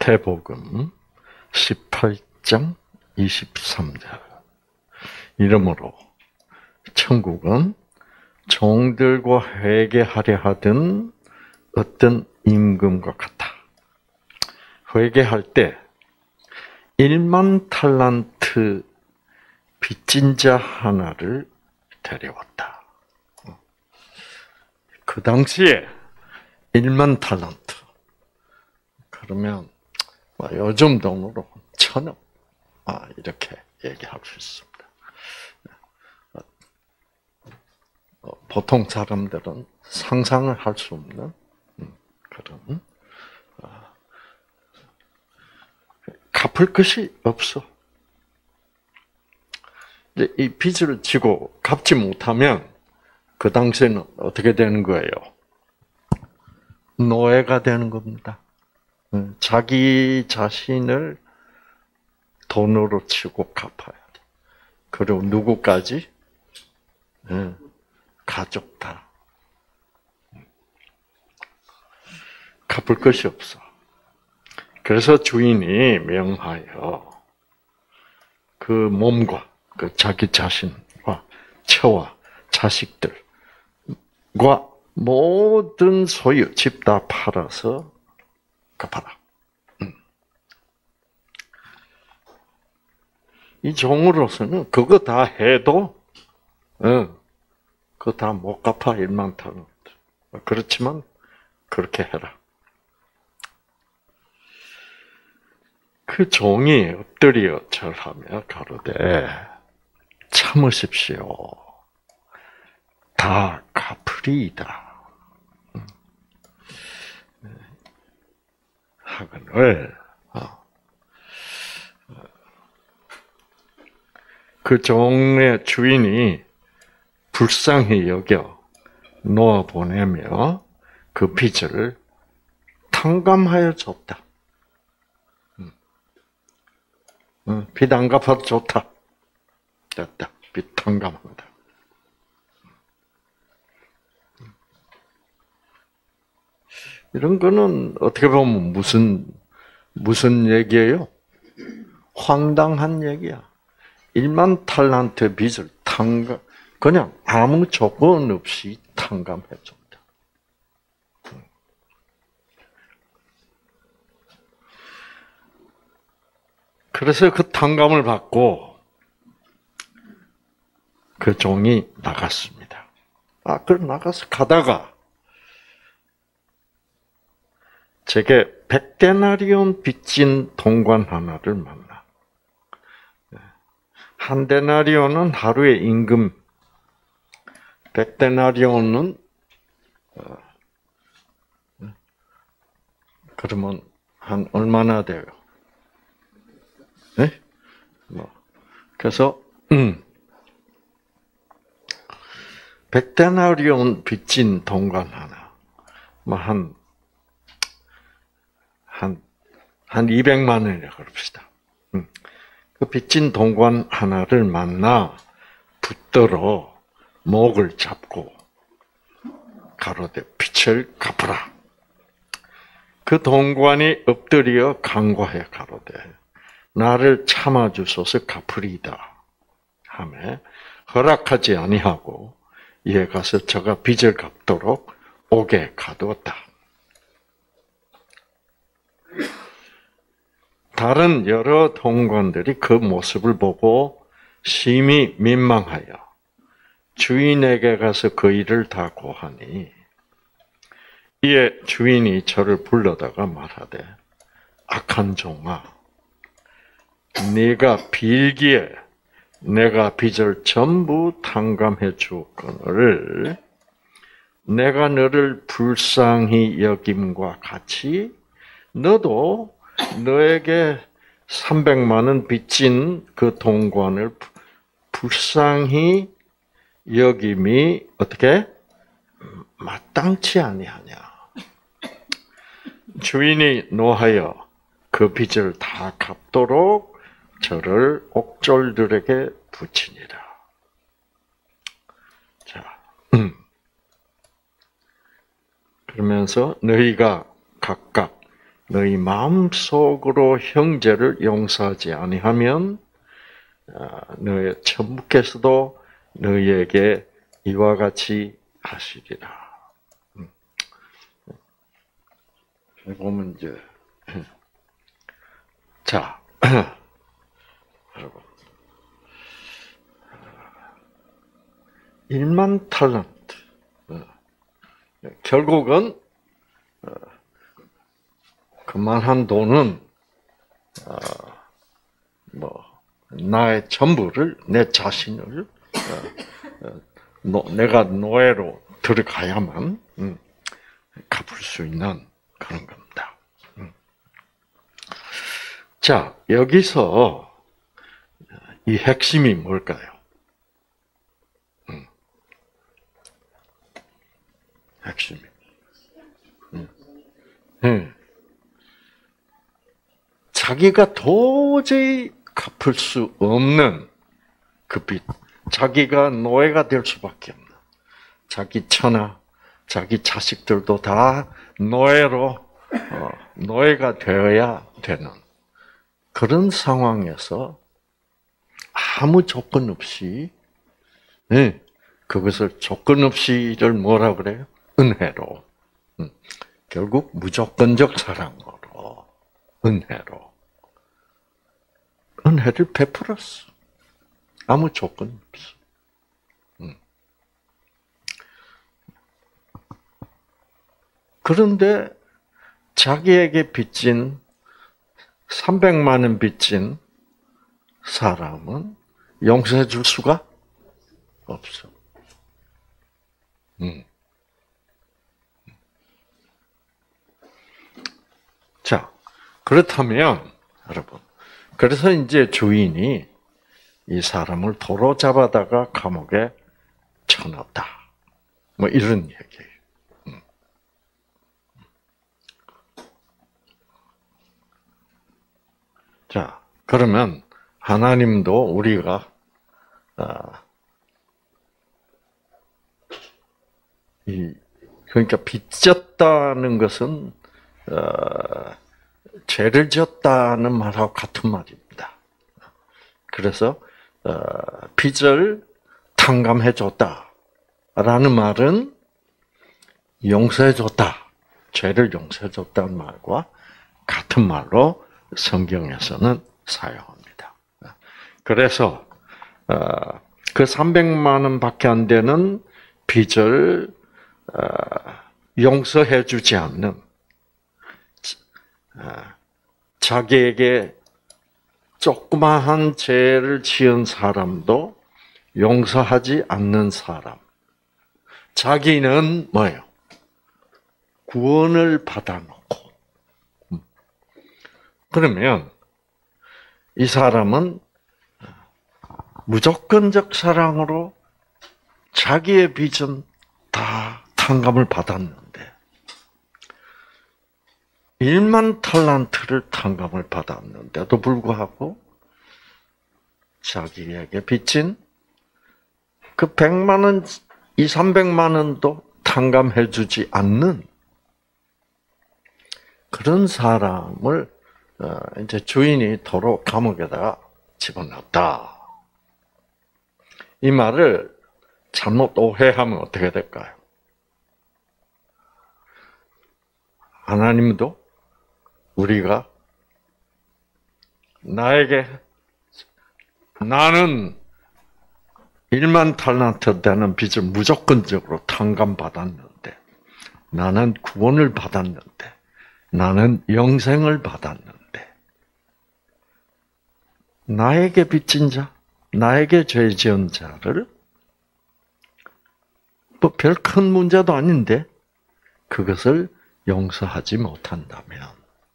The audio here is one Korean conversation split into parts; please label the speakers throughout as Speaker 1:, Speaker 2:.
Speaker 1: 마태복음 18장 23절. 이러므로 천국은 종들과 회개하려 하던 어떤 임금과 같다. 회개할 때 1만 탈란트 빚진 자 하나를 데려왔다. 그 당시에 1만 탈란트. 그러면 요즘 돈으로 1,000억. 이렇게 얘기할 수 있습니다. 보통 사람들은 상상을 할 수 없는 그런 갚을 것이 없어. 이제 이 빚을 지고 갚지 못하면 그 당시에는 어떻게 되는 거예요? 노예가 되는 겁니다. 자기 자신을 돈으로 치고 갚아야 돼. 그리고 누구까지? 가족 다. 갚을 것이 없어. 그래서 주인이 명하여 그 몸과 그 자기 자신과 처와 자식들과 모든 소유, 집 다 팔아서 갚아라. 이 종으로서는 그거 다 해도, 그거 다 못 갚아, 1만 탈란트. 그렇지만, 그렇게 해라. 그 종이 엎드려 절하며 가로되, 참으십시오. 다 갚으리이다. 하거늘, 그 종의 주인이 불쌍히 여겨 놓아 보내며 그 빚을 탕감하여 줬다. 빚 안 갚아도 좋다. 됐다. 빚 탕감한다. 이런 거는 어떻게 보면 무슨 얘기예요? 황당한 얘기야. 1만 탈란트 빚을 그냥 아무 조건 없이 탕감해 줍니다. 그래서 그 탕감을 받고 그 종이 나갔습니다. 그럼 나가서 가다가 제게 100데나리온 빚진 동관 하나를 만나. 한 데나리온은 하루의 임금, 100데나리온은 그러면 한 얼마나 돼요? 네? 그래서 100데나리온 빚진 동관 하나, 한 200만 원이라 그럽시다. 그 빚진 동관 하나를 만나 붙들어 목을 잡고 가로되 빚을 갚으라. 그 동관이 엎드려 간구하여 가로되 나를 참아주소서 갚으리이다 하며 허락하지 아니하고 이에 가서 저가 빚을 갚도록 옥에 가두었다. 다른 여러 동관들이 그 모습을 보고 심히 민망하여 주인에게 가서 그 일을 다 고하니 이에 주인이 저를 불러다가 말하되 악한 종아 네가 빌기에 내가 빚을 전부 탕감해 주거늘 내가 너를 불쌍히 여김과 같이 너도 너에게 300만 원 빚진 그 동관을 불쌍히 여김이 어떻게 마땅치 아니하냐. 주인이 노하여 그 빚을 다 갚도록 저를 옥졸들에게 붙이니라. 자, 그러면서 너희가 각각 너희 마음속으로 형제를 용서하지 아니하면 너희 천부께서도 너희에게 이와 같이 하시리라. 보면 이제 자 여러분 1만 탈란트 결국은 그만한 돈은 나의 전부를 내 자신을 내가 노예로 들어가야만 갚을 수 있는 그런 겁니다. 자, 여기서 이 핵심이 뭘까요? 핵심이. 자기가 도저히 갚을 수 없는 그 빚, 자기가 노예가 될 수밖에 없는, 자기 처나, 자기 자식들도 다 노예가 되어야 되는 그런 상황에서 아무 조건 없이, 그것을 조건 없이를 뭐라 그래요? 은혜로. 결국 무조건적 사랑으로, 은혜로. 은혜를 베풀었어. 아무 조건 없어. 그런데 자기에게 빚진 300만 원 빚진 사람은 용서해 줄 수가 없어. 자, 그렇다면 여러분, 그래서 이제 주인이 이 사람을 도로 잡아다가 감옥에 쳐넣었다. 뭐 이런 얘기예요. 자, 그러면 하나님도 우리가 그러니까 빚졌다는 것은 죄를 지었다는 말하고 같은 말입니다. 그래서 빚을 탕감해 줬다라는 말은 용서해 줬다, 죄를 용서해 줬다는 말과 같은 말로 성경에서는 사용합니다. 그래서 그 300만 원밖에 안 되는 빚을 용서해 주지 않는, 자기에게 조그마한 죄를 지은 사람도 용서하지 않는 사람. 자기는 뭐예요? 구원을 받아놓고. 그러면 이 사람은 무조건적 사랑으로 자기의 빚은 다 탕감을 받았는데 1만 탈란트를 탕감을 받았는데도 불구하고 자기에게 빚진 그 100만 원, 300만 원도 탕감해 주지 않는 그런 사람을 이제 주인이 도로 감옥에다가 집어넣었다. 이 말을 잘못 오해하면 어떻게 될까요? 하나님도 우리가 나는 1만 탈란트 되는 빚을 무조건적으로 탕감받았는데, 나는 구원을 받았는데, 나는 영생을 받았는데, 나에게 빚진 자, 나에게 죄 지은 자를 뭐 별 큰 문제도 아닌데 그것을 용서하지 못한다면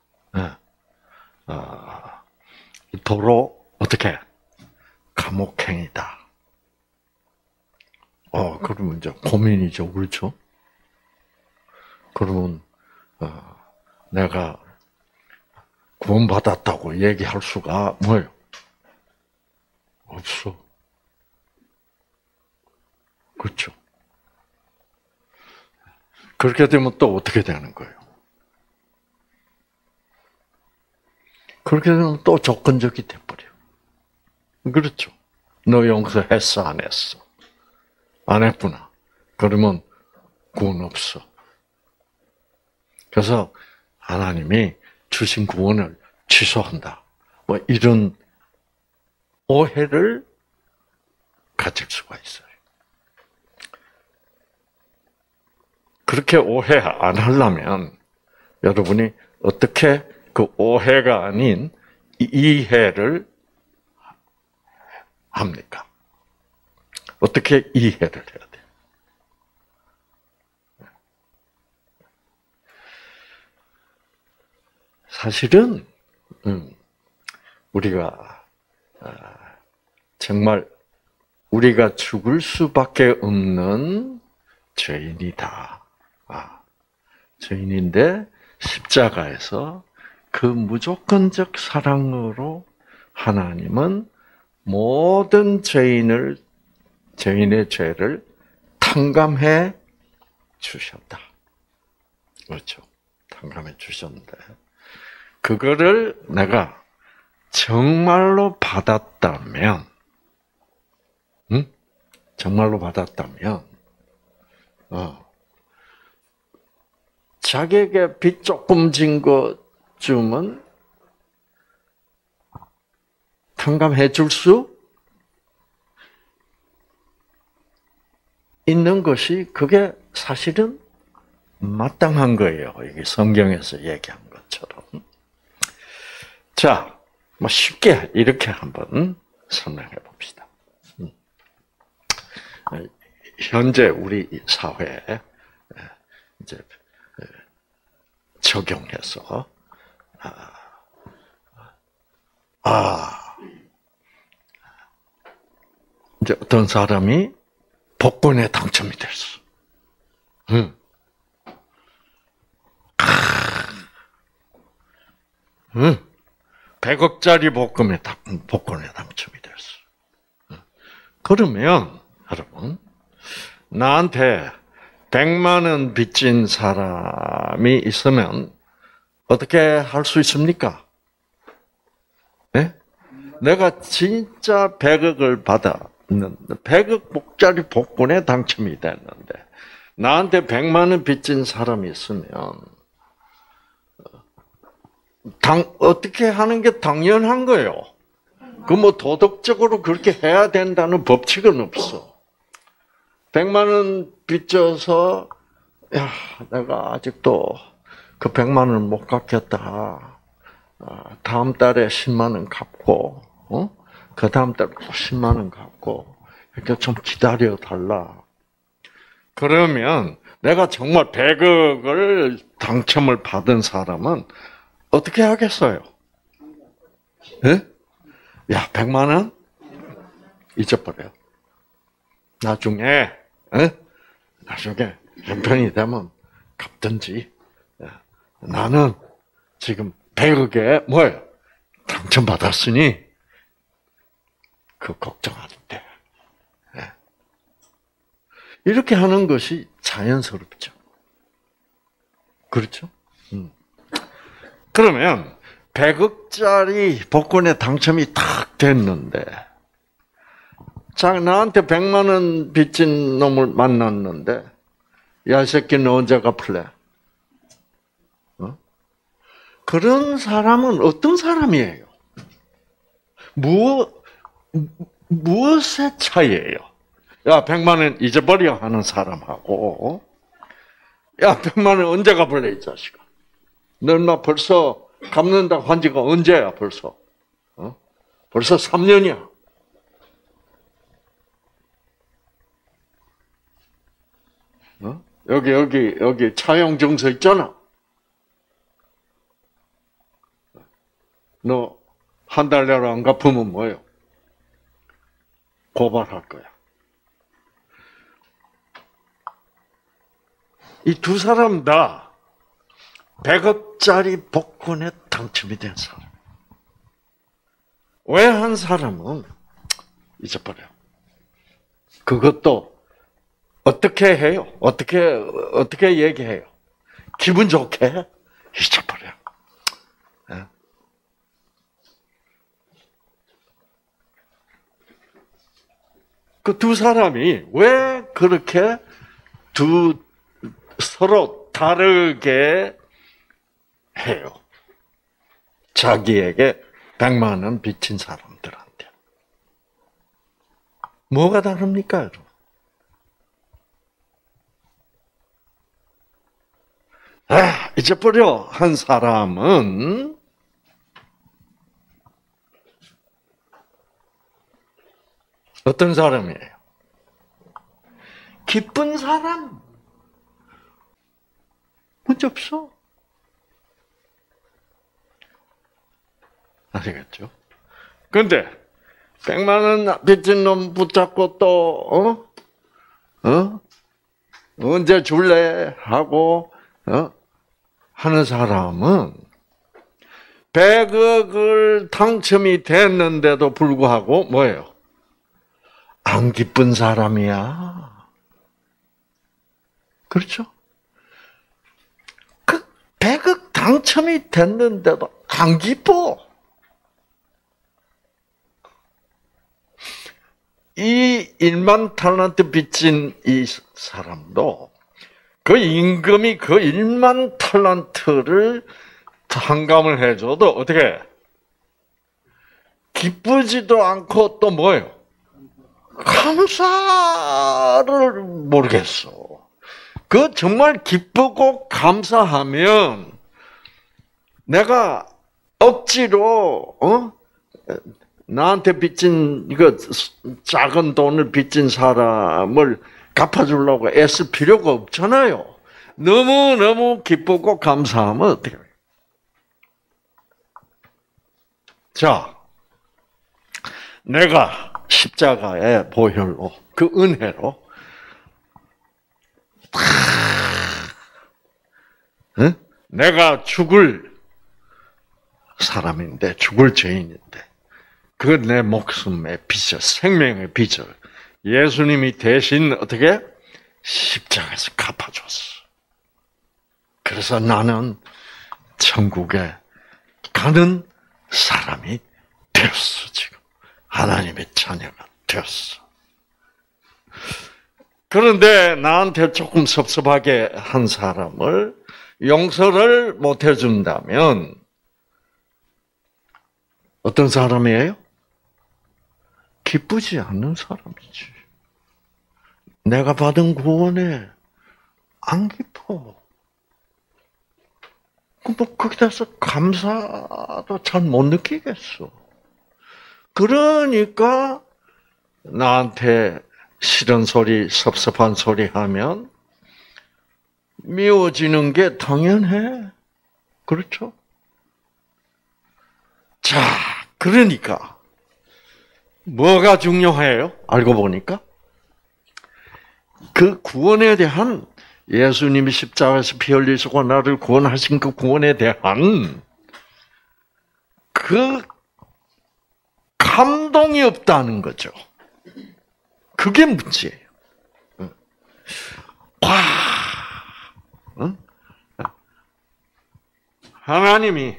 Speaker 1: 도로 어떻게 감옥행이다. 그러면 이제 고민이죠, 그렇죠? 그러면 내가 구원받았다고 얘기할 수가 뭐예요? 없어. 그렇죠? 그렇게 되면 또 어떻게 되는 거예요? 그렇게 되면 또 조건적이 돼버려. 그렇죠. 너 용서했어, 안 했어? 안 했구나. 그러면 구원 없어. 그래서 하나님이 주신 구원을 취소한다. 뭐 이런 오해를 가질 수가 있어요. 그렇게 오해 안 하려면 여러분이 어떻게 그 오해가 아닌 이해를 합니까? 어떻게 이해를 해야 돼요? 사실은 우리가 정말 우리가 죽을 수밖에 없는 죄인이다. 죄인인데 십자가에서 그 무조건적 사랑으로 하나님은 모든 죄인의 죄를 탕감해 주셨다. 그렇죠. 탕감해 주셨는데 그거를 내가 정말로 받았다면, 정말로 받았다면, 자기에게 빚 조금 진 것쯤은 탕감해 줄 수 있는 것이 그게 사실은 마땅한 거예요. 이게 성경에서 얘기한 것처럼. 자, 뭐 쉽게 이렇게 한번 설명해 봅시다. 현재 우리 사회에 이제 적용해서 이제 어떤 사람이 복권에 당첨이 됐어. 100억짜리 복권에 당첨이 됐어. 그러면 여러분 나한테 100만 원 빚진 사람이 있으면 어떻게 할 수 있습니까? 네? 내가 진짜 100억을 받았는데 100억짜리 복권에 당첨이 됐는데 나한테 100만 원 빚진 사람이 있으면 어떻게 하는 게 당연한 거예요. 그 뭐 도덕적으로 그렇게 해야 된다는 법칙은 없어. 100만 원 빚져서 야, 내가 아직도 그 100만 원 못 갚겠다. 다음 달에 10만 원 갚고, 그 다음 달에 또 10만 원 갚고, 그러니까 좀 기다려 달라. 그러면 내가 정말 100억을 당첨을 받은 사람은 어떻게 하겠어요? 예? 야, 100만 원? 잊어버려요. 나중에 형편이 되면 갚든지. 나는 지금 100억에 뭐예요? 당첨받았으니 그 걱정 안 돼. 이렇게 하는 것이 자연스럽죠. 그렇죠? 그러면 100억짜리 복권에 당첨이 딱 됐는데 자, 나한테 100만 원 빚진 놈을 만났는데 야, 이 새끼는 언제 갚을래? 그런 사람은 어떤 사람이에요? 무엇의 차이예요? 야, 100만 원 잊어버려 하는 사람하고 야, 100만 원 언제 갚을래 이 자식아? 너 인마 벌써 갚는다고 한 지가 언제야 벌써? 벌써 3년이야. 여기 차용 증서 있잖아. 너 한 달 내로 안 갚으면 뭐예요? 고발할 거야. 이 두 사람 다 100억짜리 복권에 당첨이 된 사람. 왜 한 사람은 잊어버려. 그것도 어떻게 해요? 어떻게 얘기해요? 기분 좋게 잊어버려. 그 두 사람이 왜 그렇게 서로 다르게 해요? 자기에게 100만 원 빚진 사람들한테. 뭐가 다릅니까, 여러분? 잊어버려 한 사람은 어떤 사람이에요? 기쁜 사람. 문제 없어. 아시겠죠? 근데 100만 원 빚진 놈 붙잡고 또 언제 줄래 하고 하는 사람은 100억을 당첨이 됐는데도 불구하고 뭐예요? 안 기쁜 사람이야. 그렇죠? 그 100억 당첨이 됐는데도 안 기뻐. 이 1만 달란트 빚진 이 사람도 그 임금이 그 1만 달란트를 탕감을 해줘도 어떻게 기쁘지도 않고 또 뭐예요? 감사를 모르겠어. 그 정말 기쁘고 감사하면 내가 억지로 나한테 빚진 이거 작은 돈을 빚진 사람을 갚아주려고 애쓸 필요가 없잖아요. 너무 기쁘고 감사하면 어떻게 해요? 자, 내가 십자가의 보혈로 그 은혜로 내가 죽을 사람인데 죽을 죄인인데 그 내 목숨의 빚을 생명의 빚을 예수님이 대신 어떻게 십자가에서 갚아줬어. 그래서 나는 천국에 가는 사람이 되었어. 지금 하나님의 자녀가 되었어. 그런데 나한테 조금 섭섭하게 한 사람을 용서를 못 해준다면 어떤 사람이에요? 기쁘지 않는 사람이지. 내가 받은 구원에 안 기뻐. 뭐 거기다서 감사도 잘 못 느끼겠어. 그러니까 나한테 싫은 소리, 섭섭한 소리 하면 미워지는 게 당연해. 그렇죠? 자, 그러니까 뭐가 중요해요? 알고 보니까 그 구원에 대한 예수님이 십자가에서 피 흘리시고 나를 구원하신 그 구원에 대한 그 감동이 없다는 거죠. 그게 문제예요. 와, 하나님이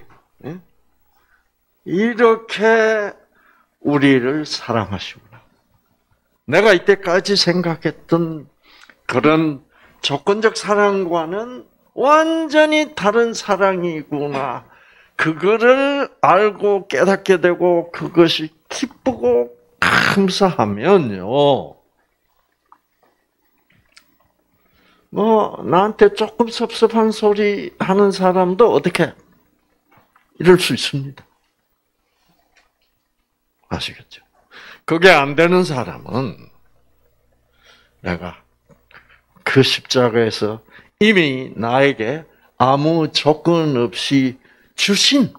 Speaker 1: 이렇게 우리를 사랑하시구나. 내가 이때까지 생각했던 그런 조건적 사랑과는 완전히 다른 사랑이구나. 그거를 알고 깨닫게 되고 그것이 기쁘고 감사하면요. 나한테 조금 섭섭한 소리 하는 사람도 어떻게 이럴 수 있습니다. 아시겠죠? 그게 안 되는 사람은 내가 그 십자가에서 이미 나에게 아무 조건 없이 주신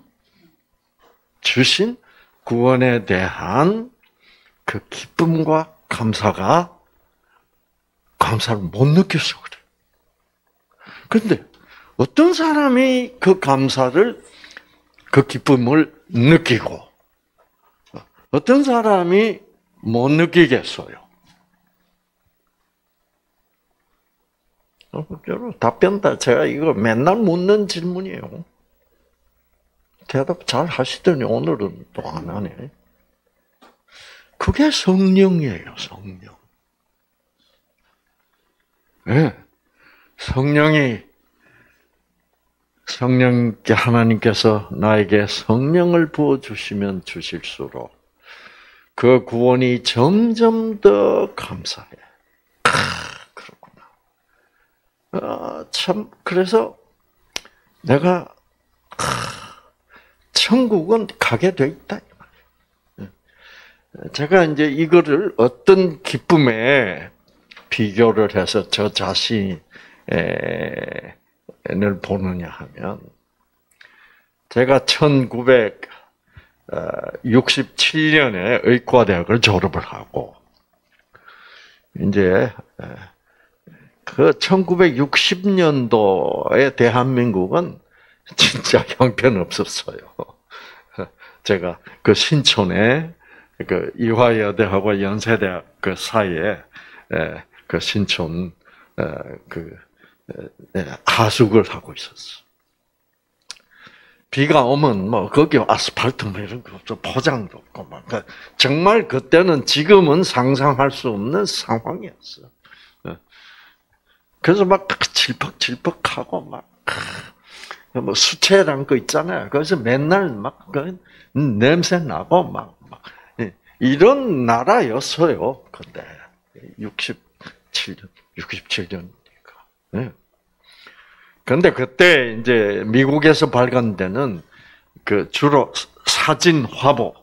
Speaker 1: 구원에 대한 그 기쁨과 감사를 못 느껴서 그래. 그런데 어떤 사람이 그 감사를, 그 기쁨을 느끼고 어떤 사람이 못 느끼겠어요? 여러분, 답변 다 제가 이거 맨날 묻는 질문이에요. 대답 잘 하시더니 오늘은 또 안 하네. 그게 성령이에요, 성령. 네. 성령께 하나님께서 나에게 성령을 부어주시면 주실수록 그 구원이 점점 더 감사해. 그렇구나. 참, 그래서 내가, 천국은 가게 돼 있다. 제가 이제 이거를 어떤 기쁨에 비교를 해서 저 자신을 보느냐 하면, 제가 1967년에 의과대학을 졸업을 하고, 이제, 그 1960년도의 대한민국은 진짜 형편없었어요. 제가 그 신촌에 그 이화여대하고 연세대학 그 사이에 그 신촌 하숙을 하고 있었어. 비가 오면 뭐 거기 아스팔트 뭐 이런 거 없어, 포장도 없고 막 정말 그때는 지금은 상상할 수 없는 상황이었어. 그래서 막 질퍽질퍽하고 막 뭐 수채란 거 있잖아요. 그래서 맨날 막 냄새 나고 막 이런 나라였어요. 근데 67년이니까. 그런데 그때 이제 미국에서 발간되는 그 주로 사진 화보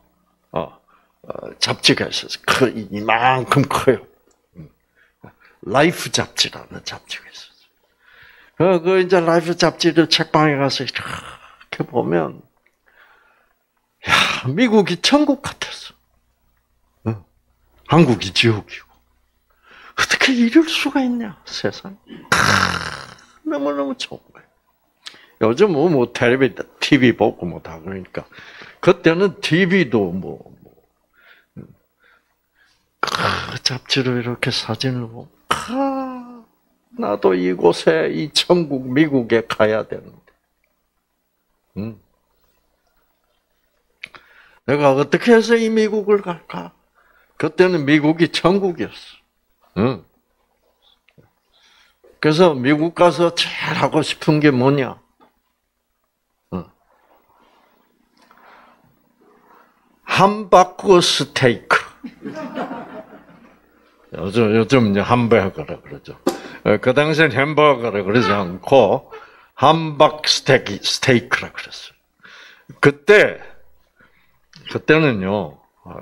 Speaker 1: 잡지가 있었어요. 이만큼 커요. 라이프 잡지라는 잡지가 있었어요. 그 이제 라이프 잡지를 책방에 가서 이렇게 보면, 야, 미국이 천국 같았어. 한국이 지옥이고. 어떻게 이럴 수가 있냐, 세상. 너무너무 좋은 거예요. 요즘은 뭐 텔레비전, TV 보고 뭐 다 그러니까. 그때는 TV도 잡지로 이렇게 사진을 보고, 나도 이곳에, 이 천국, 미국에 가야 되는데. 내가 어떻게 해서 이 미국을 갈까? 그때는 미국이 천국이었어. 그래서 미국 가서 제일 하고 싶은 게 뭐냐? 함바크 스테이크. 요즘 이제 함버거라 그러죠. 그 당시엔 햄버거라 그러지 않고 함박 스테이크라 그랬어요. 그때는요,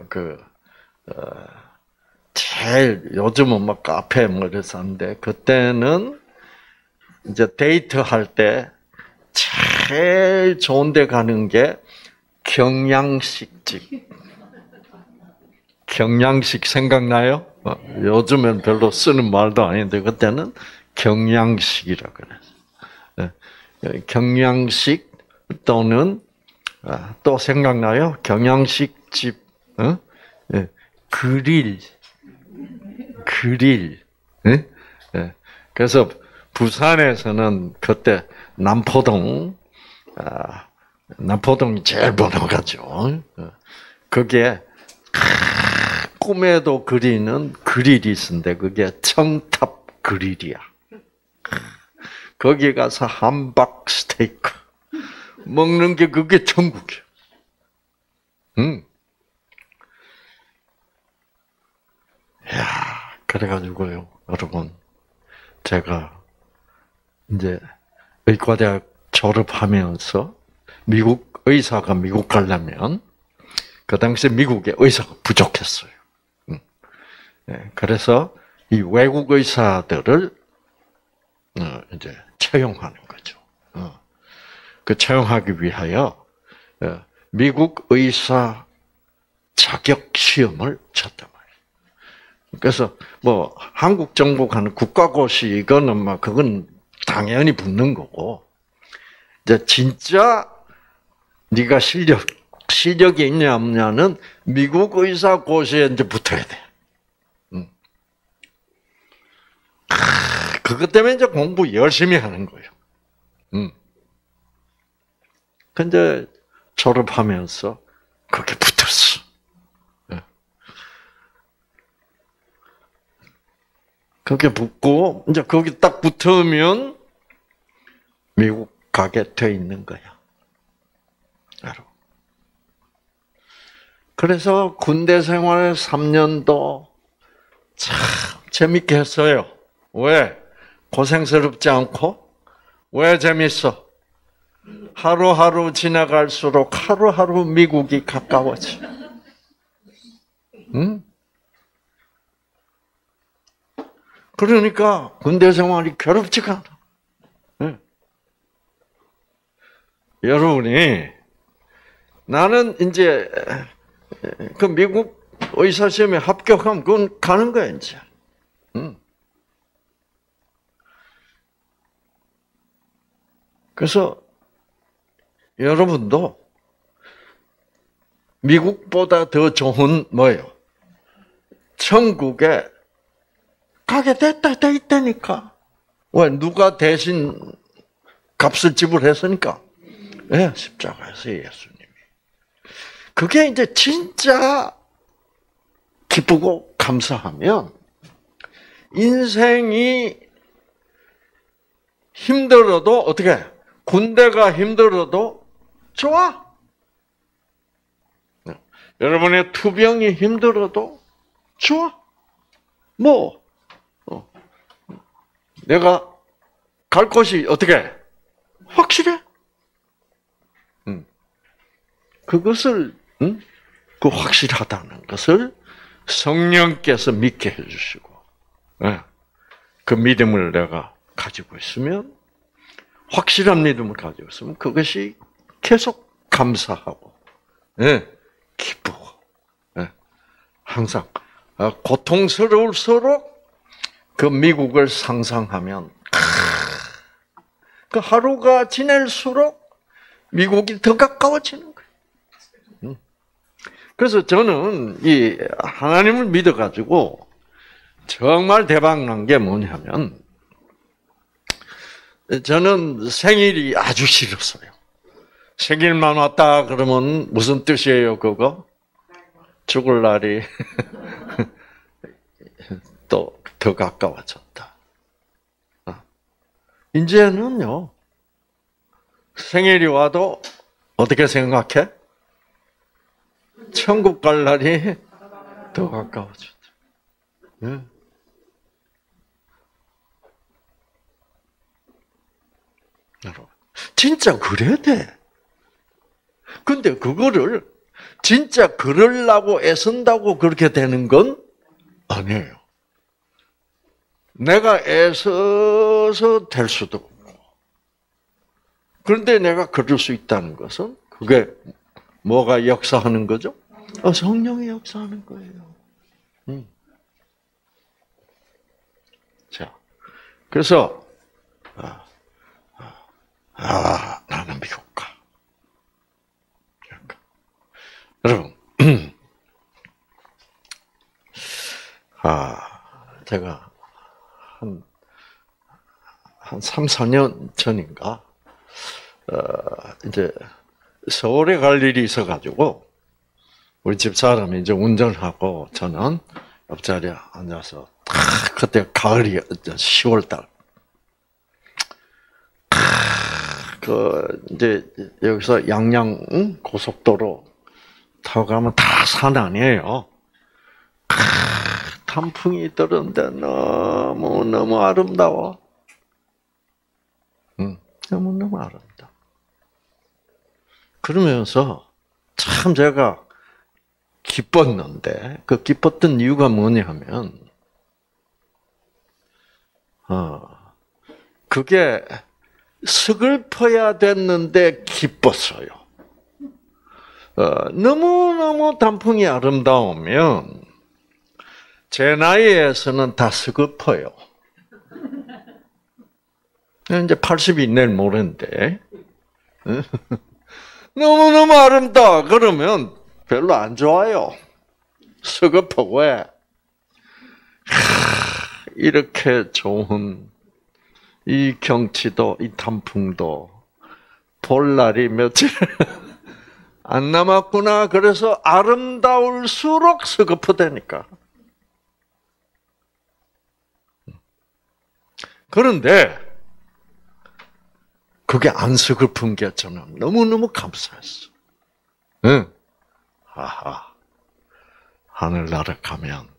Speaker 1: 제일 요즘은 막 카페 뭐 이랬었는데 그때는 이제 데이트할 때 제일 좋은 데 가는 게 경양식집. 경양식 생각나요? 요즘엔 별로 쓰는 말도 아닌데 그때는 경양식이라 그랬어요. 경양식 또는 또 생각나요? 경양식집, 그릴. 그래서 부산에서는 그때 남포동이 제일 번화가죠. 거기에 꿈에도 그리는 그릴이 있는데 그게 청탑 그릴이야. 거기 가서 함박 스테이크 먹는 게 그게 천국이야. 야, 그래가지고요, 여러분, 제가 이제 의과대학 졸업하면서 미국 의사가 미국 가려면 그 당시에 미국에 의사가 부족했어요. 그래서 이 외국 의사들을 이제 채용하는 거죠. 그 채용하기 위하여 미국 의사 자격 시험을 쳤단 말이에요. 그래서 뭐 한국 정부가 국가고시 이거는 막 그건 당연히 붙는 거고, 이제 진짜 네가 실력이 있냐 없냐는 미국 의사 고시에 이제 붙어야 돼. 그것 때문에 이제 공부 열심히 하는 거예요. 근데 졸업하면서 그게 붙었어. 그게 붙고 이제 거기 딱 붙으면 미국 가게 돼 있는 거야. 여러분. 그래서 군대 생활 3년도 참 재밌게 했어요. 왜? 고생스럽지 않고? 왜 재밌어? 하루하루 지나갈수록 하루하루 미국이 가까워져. 응? 그러니까 군대 생활이 괴롭지가 않아. 응? 여러분이 나는 이제 그 미국 의사 시험에 합격하면 그건 가는 거야 이제. 응? 그래서 여러분도 미국보다 더 좋은 뭐예요? 천국에 가게 돼 있다니까. 왜? 누가 대신 값을 지불했으니까. 네, 십자가에서 예수님이. 그게 이제 진짜 기쁘고 감사하면 인생이 힘들어도 어떻게? 군대가 힘들어도 좋아. 여러분의 투병이 힘들어도 좋아. 내가 갈 곳이 어떻게? 확실해. 그것을, 그 확실하다는 것을 성령께서 믿게 해주시고, 그 믿음을 내가 가지고 있으면, 확실한 믿음을 가지고 있으면 그것이 계속 감사하고, 기쁘고, 항상 고통스러울수록 그 미국을 상상하면 그 하루가 지날수록 미국이 더 가까워지는 거예요. 그래서 저는 이 하나님을 믿어가지고 정말 대박난 게 뭐냐면 저는 생일이 아주 싫었어요. 생일만 왔다 그러면 무슨 뜻이에요, 그거? 죽을 날이 또 더 가까워졌다. 이제는요, 생일이 와도 어떻게 생각해? 천국 갈 날이 더 가까워졌다. 여러분, 진짜 그래야 돼. 근데 그거를 진짜 그러려고 애쓴다고 그렇게 되는 건 아니에요. 내가 애써서 될 수도 없고. 그런데 내가 그럴 수 있다는 것은 그게 뭐가 역사하는 거죠? 성령이 역사하는 거예요. 자, 그래서 나는 미국 가. 여러분, 제가 한 3, 4년 전인가, 이제 서울에 갈 일이 있어가지고, 우리 집사람이 이제 운전하고 저는 옆자리에 앉아서, 그때 가을이, 10월달. 이제 여기서 양양 고속도로 타고 가면 다 산 아니에요. 단풍이 들었는데 너무 아름다워. 너무 아름다워. 그러면서 참 제가 기뻤는데 그 기뻤던 이유가 뭐냐면 그게 서글퍼야 됐는데 기뻤어요. 너무너무 단풍이 아름다우면 제 나이에서는 다 서글퍼요. 이제 80이 내일 모레인데 너무너무 아름다워. 그러면 별로 안 좋아요. 서글퍼. 왜? 이렇게 좋은 이 경치도 이 단풍도 볼 날이 며칠 안 남았구나. 그래서 아름다울수록 서글퍼되니까. 그런데 그게 안 서글픈 게 저는 너무너무 감사했어. 응. 하하. 하늘나라 가면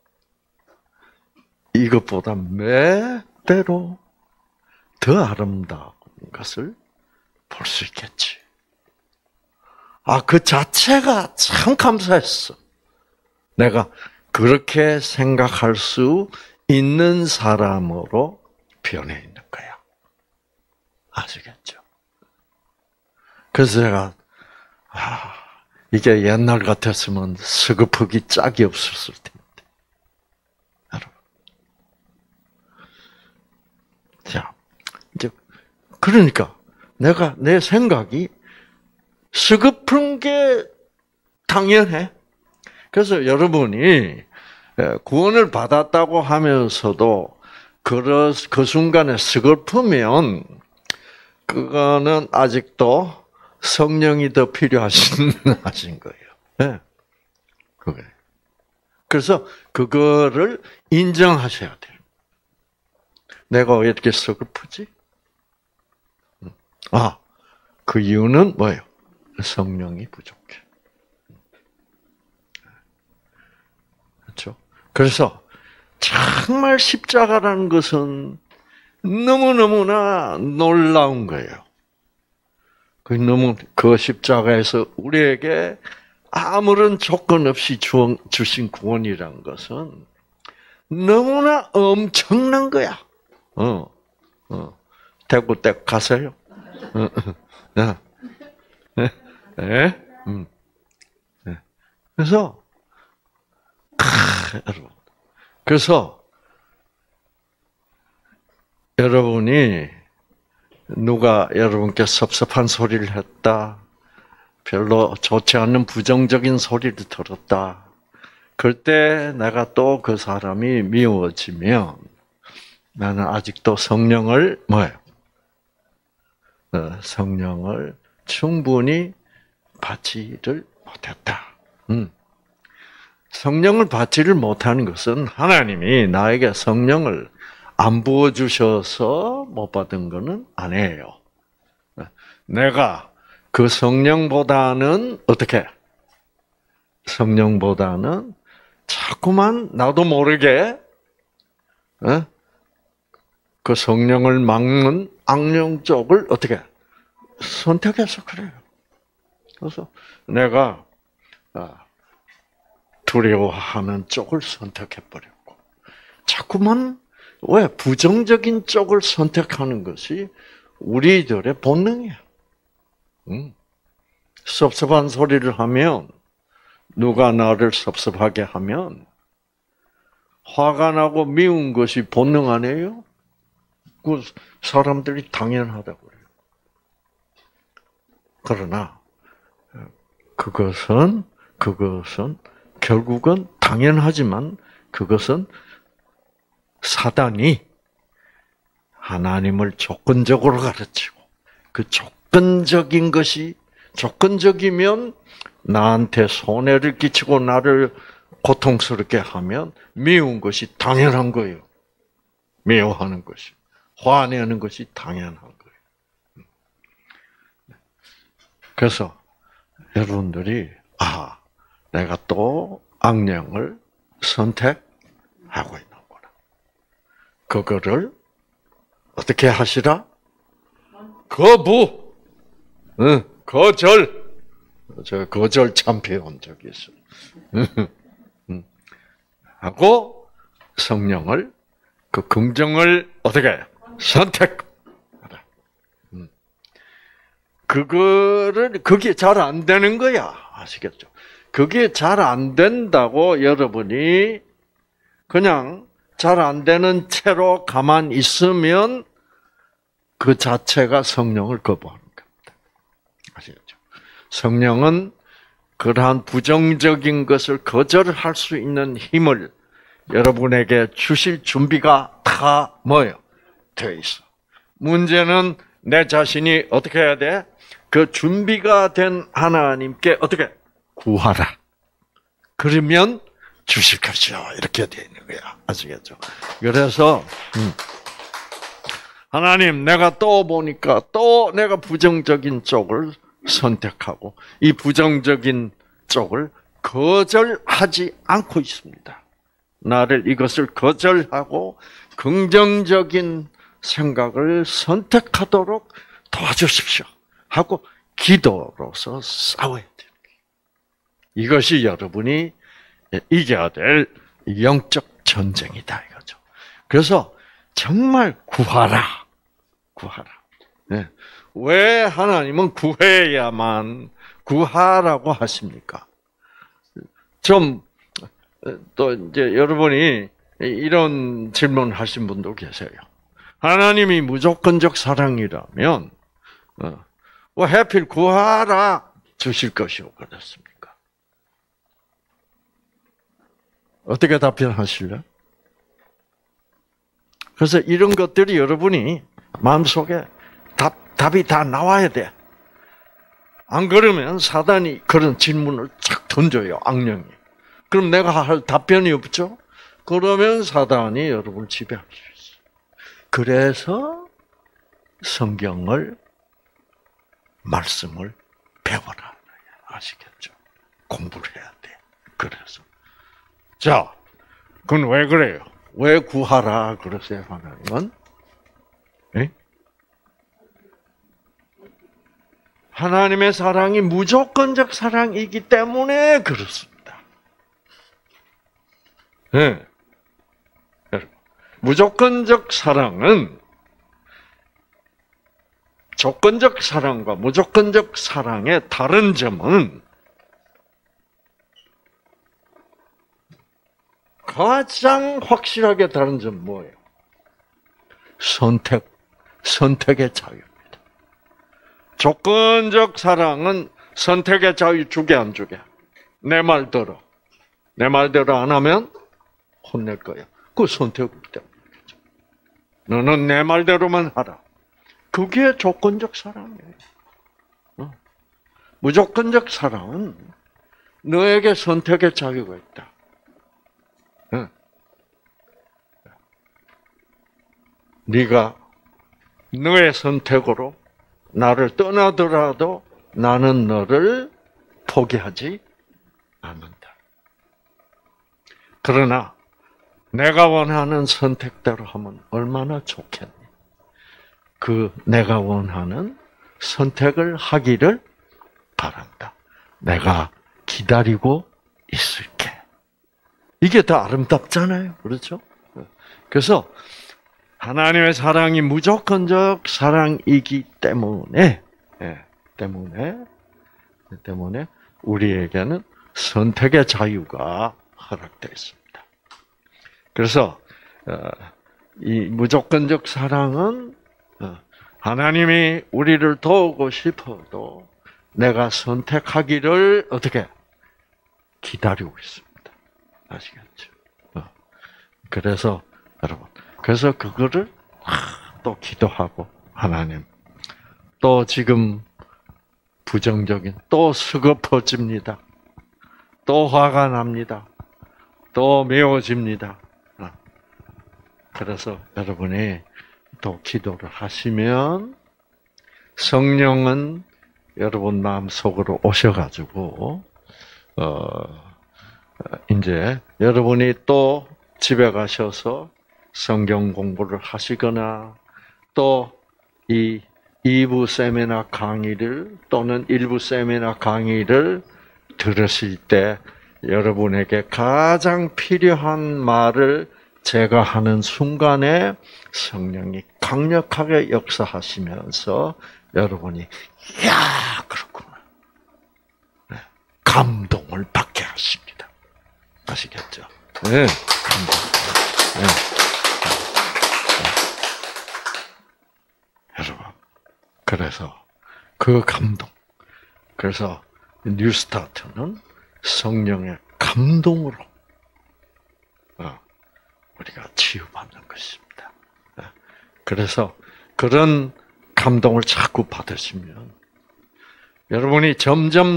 Speaker 1: 이것보다 몇 배로 더 아름다운 것을 볼 수 있겠지. 그 자체가 참 감사했어. 내가 그렇게 생각할 수 있는 사람으로 변해 있는 거야. 아시겠죠? 그래서 제가, 이게 옛날 같았으면 서글프기 짝이 없었을 텐데. 여러분. 자, 이제, 그러니까, 내 생각이 서글픈 게 당연해. 그래서 여러분이 구원을 받았다고 하면서도 그 순간에 서글프면 그거는 아직도 성령이 더 필요하신 거예요. 네. 그게. 그래서 그거를 인정하셔야 돼요. 내가 왜 이렇게 서글프지? 그 이유는 뭐예요? 성령이 부족해. 그렇죠? 그래서 정말 십자가라는 것은 너무너무나 놀라운 거예요. 그 십자가에서 우리에게 아무런 조건 없이 주신 구원이라는 것은 너무나 엄청난 거야. 대구댁 가세요. 그래서 여러분, 그래서 여러분이 누가 여러분께 섭섭한 소리를 했다, 별로 좋지 않는 부정적인 소리를 들었다. 그럴 때 내가 또 그 사람이 미워지면 나는 아직도 성령을 성령을 충분히 받지를 못했다. 성령을 받지를 못하는 것은 하나님이 나에게 성령을 안 부어주셔서 못 받은 것은 아니에요. 내가 그 성령보다는 성령보다는 자꾸만 나도 모르게 그 성령을 막는 악령 쪽을 선택해서 그래요. 그래서 내가 두려워하는 쪽을 선택해버렸고, 자꾸만 왜 부정적인 쪽을 선택하는 것이 우리들의 본능이야. 섭섭한 소리를 하면, 누가 나를 섭섭하게 하면 화가 나고 미운 것이 본능 아니에요? 그 사람들이 당연하다고 그래요. 그러나 그것은 결국은 당연하지만 그것은 사단이 하나님을 조건적으로 가르치고, 그 조건적이면 나한테 손해를 끼치고 나를 고통스럽게 하면 미운 것이 당연한 거예요. 미워하는 것이, 화내는 것이 당연한 거예요. 그래서 여러분들이 내가 또 악령을 선택하고 있는구나. 그거를 어떻게 하시라? 거절. 거절 참 배운 적이 있어요. 하고 성령을, 그 긍정을 선택. 그게 잘 안 되는 거야. 아시겠죠? 그게 잘 안 된다고 여러분이 그냥 잘 안 되는 채로 가만히 있으면 그 자체가 성령을 거부하는 겁니다. 아시겠죠? 성령은 그러한 부정적인 것을 거절할 수 있는 힘을 여러분에게 주실 준비가 다 되어 있어. 문제는 내 자신이 어떻게 해야 돼? 그 준비가 된 하나님께 구하라. 그러면 주실 것이요. 이렇게 되어 있는 거야. 아시겠죠? 그래서 하나님, 내가 또 보니까 또 내가 부정적인 쪽을 선택하고 이 부정적인 쪽을 거절하지 않고 있습니다. 나를 이것을 거절하고 긍정적인 생각을 선택하도록 도와주십시오 하고 기도로서 싸워야 돼요. 이것이 여러분이 이겨야 될 영적 전쟁이다 이거죠. 그래서 정말 구하라. 네. 왜 하나님은 구해야만 구하라고 하십니까? 좀 또 이제 여러분이 이런 질문하신 분도 계세요. 하나님이 무조건적 사랑이라면 왜 하필 구하라 주실 것이오 그랬습니까? 어떻게 답변하실래요? 그래서 이런 것들이 여러분이 마음속에 답이 다 나와야 돼. 안 그러면 사단이 그런 질문을 착 던져요, 악령이. 그럼 내가 할 답변이 없죠? 그러면 사단이 여러분을 지배할 수 있어요. 그래서 성경을, 말씀을 배워라. 아시겠죠? 공부를 해야 돼. 그래서. 자, 그건 왜 그래요? 왜 구하라 그러세요, 하나님은? 네? 하나님의 사랑이 무조건적 사랑이기 때문에 그렇습니다. 네. 무조건적 사랑은 조건적 사랑과 무조건적 사랑의 다른 점은 가장 확실하게 다른 점은 뭐예요? 선택의 자유입니다. 조건적 사랑은 선택의 자유 주게 안 주게? 내 말 들어. 내 말대로 안 하면 혼낼 거야. 그 선택 때문에. 너는 내 말대로만 하라. 그게 조건적 사랑이에요. 무조건적 사랑은 너에게 선택의 자유가 있다. 네가 너의 선택으로 나를 떠나더라도 나는 너를 포기하지 않는다. 그러나 내가 원하는 선택대로 하면 얼마나 좋겠니? 그 내가 원하는 선택을 하기를 바란다. 내가 기다리고 있을게. 이게 더 아름답잖아요. 그렇죠? 그래서 하나님의 사랑이 무조건적 사랑이기 때문에 우리에게는 선택의 자유가 허락되어 있습니다. 그래서 이 무조건적 사랑은 하나님이 우리를 도우고 싶어도 내가 선택하기를 어떻게 기다리고 있습니다. 아시겠죠? 그래서 여러분, 그래서 그거를 또 기도하고 하나님, 또 지금 부정적인 또 서글퍼집니다. 또 화가 납니다. 또 미워집니다. 그래서 여러분이 또 기도를 하시면 성령은 여러분 마음속으로 오셔가지고 이제 여러분이 또 집에 가셔서 성경 공부를 하시거나 또 이 2부 세미나 강의를 또는 1부 세미나 강의를 들으실 때 여러분에게 가장 필요한 말을 제가 하는 순간에 성령이 강력하게 역사하시면서 여러분이 야 그렇구나 감동을 받게 하십니다. 아시겠죠? 네, 감동. 네. 여러분, 그래서 그 감동, 그래서 뉴스타트는 성령의 감동으로 우리가 치유받는 것입니다. 그래서 그런 감동을 자꾸 받으시면 여러분이 점점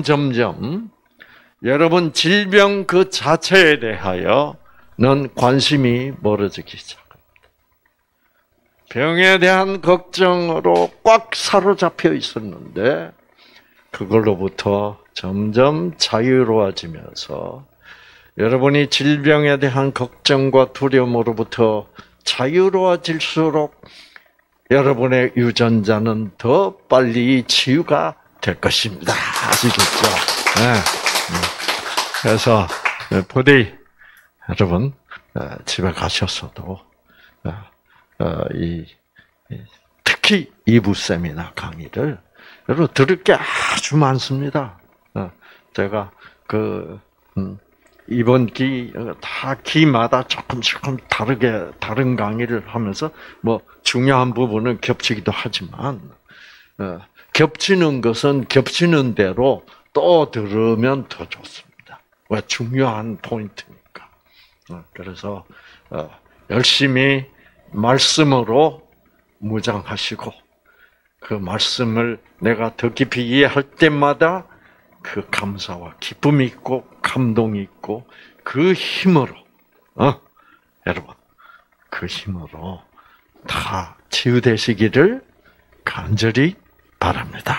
Speaker 1: 여러분 질병 그 자체에 대하여는 관심이 멀어지기 시작합니다. 병에 대한 걱정으로 꽉 사로잡혀 있었는데 그걸로부터 점점 자유로워지면서 여러분이 질병에 대한 걱정과 두려움으로부터 자유로워질수록 여러분의 유전자는 더 빨리 치유가 될 것입니다. 아시겠죠? 네. 그래서 부디 여러분 집에 가셨어도 특히 2부 세미나 강의를 여러분 들을 게 아주 많습니다. 제가 이번 다 기마다 조금 다른 강의를 하면서 뭐 중요한 부분은 겹치기도 하지만 겹치는 것은 겹치는 대로 또 들으면 더 좋습니다. 왜? 중요한 포인트니까. 그래서 열심히 말씀으로 무장하시고 그 말씀을 내가 더 깊이 이해할 때마다 그 감사와 기쁨이 있고 감동이 있고 그 힘으로 여러분 그 힘으로 다 치유되시기를 간절히 바랍니다.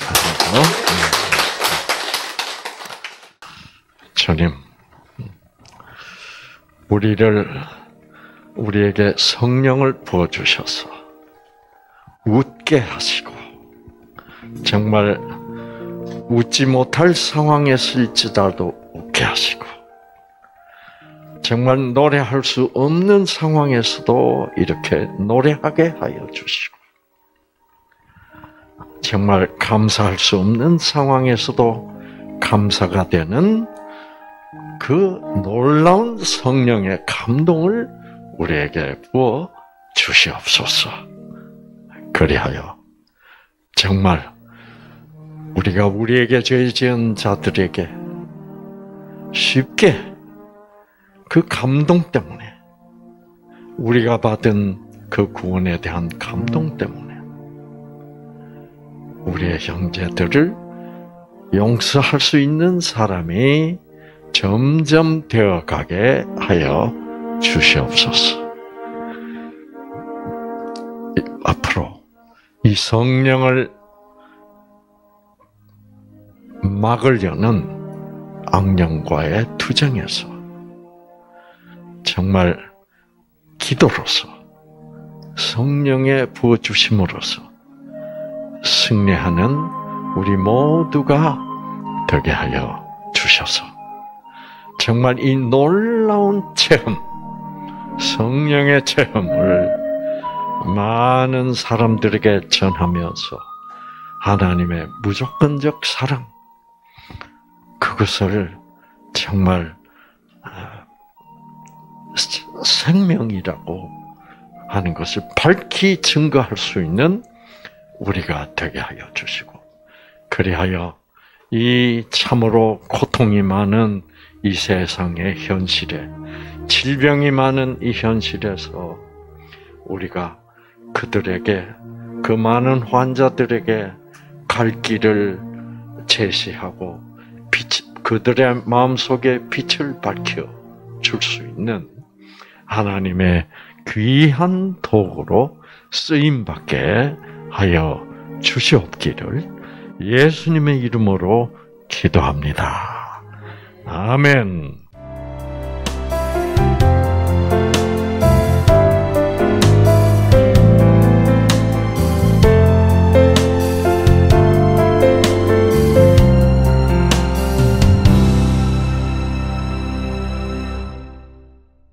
Speaker 1: 주님, 우리에게 성령을 부어주셔서 웃게 하시고 정말 웃지 못할 상황에 있을지라도 웃게 하시고 정말 노래할 수 없는 상황에서도 이렇게 노래하게 하여 주시고 정말 감사할 수 없는 상황에서도 감사가 되는 그 놀라운 성령의 감동을 우리에게 부어 주시옵소서. 그리하여 정말 우리가 우리에게 죄 지은 자들에게 쉽게 그 감동 때문에 우리가 받은 그 구원에 대한 감동 때문에 우리의 형제들을 용서할 수 있는 사람이 점점 되어가게 하여 주시옵소서. 앞으로 이 성령을 막으려는 악령과의 투쟁에서 정말 기도로서 성령의 부어주심으로써 승리하는 우리 모두가 되게 하여 주셔서 정말 이 놀라운 체험, 성령의 체험을 많은 사람들에게 전하면서 하나님의 무조건적 사랑, 그것을 정말 생명이라고 하는 것을 밝히 증거할 수 있는 우리가 되게 하여 주시고, 그리하여 이 참으로 고통이 많은 이 세상의 현실에, 질병이 많은 이 현실에서 우리가 그들에게, 그 많은 환자들에게 갈 길을 제시하고 그들의 마음속에 빛을 밝혀 줄 수 있는 하나님의 귀한 도구로 쓰임받게 하여 주시옵기를 예수님의 이름으로 기도합니다. 아멘.